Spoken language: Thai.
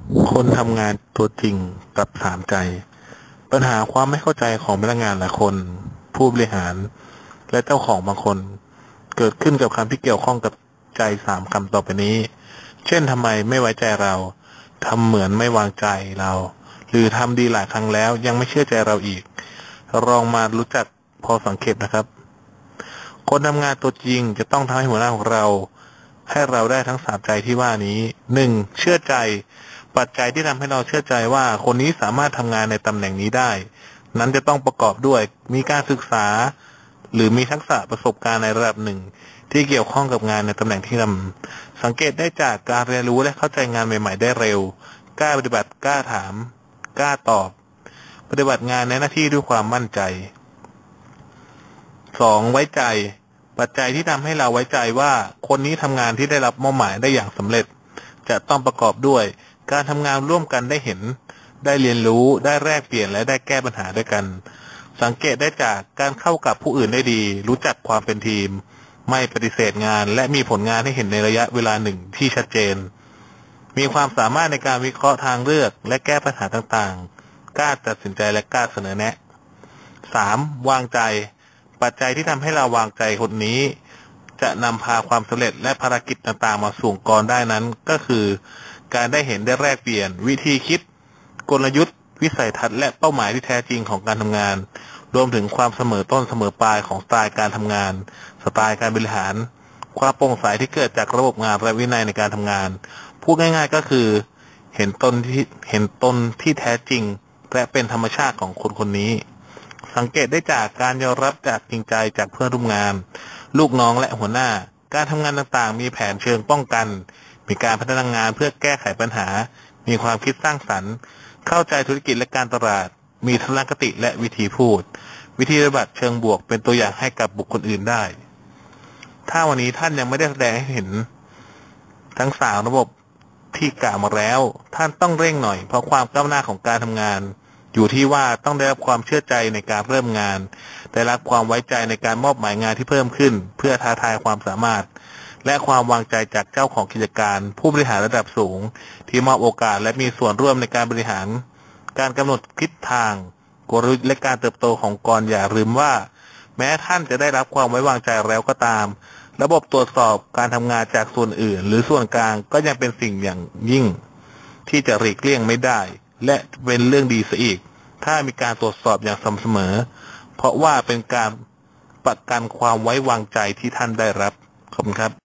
คนทำงานตัวจริงกับสามใจปัญหาความไม่เข้าใจของพนักงานหลายคนผู้บริหารและเจ้าของบางคนเกิดขึ้นกับคำที่เกี่ยวข้องกับใจสามคำต่อไปนี้เช่นทำไมไม่ไว้ใจเราทำเหมือนไม่วางใจเราหรือทำดีหลายครั้งแล้วยังไม่เชื่อใจเราอีกลองมารู้จักพอสังเกตนะครับคนทำงานตัวจริงจะต้องทำให้หัวหน้าของเราให้เราได้ทั้งสามใจที่ว่านี้หนึ่งเชื่อใจปัจจัยที่ทำให้เราเชื่อใจว่าคนนี้สามารถทำงานในตำแหน่งนี้ได้นั้นจะต้องประกอบด้วยมีการศึกษาหรือมีทักษะประสบการณ์ในระดับหนึ่งที่เกี่ยวข้องกับงานในตำแหน่งที่ทำสังเกตได้จากการเรียนรู้และเข้าใจงานใหม่ๆได้เร็วกล้าปฏิบัติกล้าถามกล้าตอบปฏิบัติงานในหน้าที่ด้วยความมั่นใจสองไว้ใจปัจจัยที่ทำให้เราไว้ใจว่าคนนี้ทำงานที่ได้รับมอบหมายได้อย่างสำเร็จจะต้องประกอบด้วยการทำงานร่วมกันได้เห็นได้เรียนรู้ได้แลกเปลี่ยนและได้แก้ปัญหาด้วยกันสังเกตได้จากการเข้ากับผู้อื่นได้ดีรู้จักความเป็นทีมไม่ปฏิเสธงานและมีผลงานให้เห็นในระยะเวลาหนึ่งที่ชัดเจนมีความสามารถในการวิเคราะห์ทางเลือกและแก้ปัญหาต่างๆกล้าตัดสินใจและกล้าเสนอแนะ 3. วางใจปัจจัยที่ทำให้เราวางใจคนนี้จะนำพาความสำเร็จและภารกิจต่างๆมาสู่องค์กรได้นั้นก็คือการได้เห็นได้แลกเปลี่ยนวิธีคิดกลยุทธ์วิสัยทัศน์และเป้าหมายที่แท้จริงของการทำงานรวมถึงความเสมอต้นเสมอปลายของสไตล์การทำงานสไตล์การบริหารความโปร่งใสที่เกิดจากระบบงานและวินัยในการทำงานพูดง่ายๆก็คือเห็นตนที่แท้จริงและเป็นธรรมชาติของคนคนนี้สังเกตได้จากการยอมรับจากจริงใจจากเพื่อนร่วมงานลูกน้องและหัวหน้าการทำงานต่างๆมีแผนเชิงป้องกันมีการพัฒนางานเพื่อแก้ไขปัญหามีความคิดสร้างสรรค์เข้าใจธุรกิจและการตลาดมีทัศนคติและวิธีพูดวิธีปฏิบัติเชิงบวกเป็นตัวอย่างให้กับบุคคลอื่นได้ถ้าวันนี้ท่านยังไม่ได้แสดงให้เห็นทั้งสามระบบที่กล่าวมาแล้วท่านต้องเร่งหน่อยเพราะความก้าวหน้าของการทำงานอยู่ที่ว่าต้องได้รับความเชื่อใจในการเริ่มงานได้รับความไว้ใจในการมอบหมายงานที่เพิ่มขึ้นเพื่อท้าทายความสามารถและความวางใจจากเจ้าของกิจการผู้บริหารระดับสูงที่มอบโอกาสและมีส่วนร่วมในการบริหารการกำหนดทิศทางกลยุทธ์และการเติบโตขององค์กรอย่าลืมว่าแม้ท่านจะได้รับความไว้วางใจแล้วก็ตามระบบตรวจสอบการทำงานจากส่วนอื่นหรือส่วนกลางก็ยังเป็นสิ่งอย่างยิ่งที่จะหลีกเลี่ยงไม่ได้และเป็นเรื่องดีซะอีกถ้ามีการตรวจสอบอย่างสม่ำเสมอเพราะว่าเป็นการประกันความไว้วางใจที่ท่านได้รับขอบคุณครับ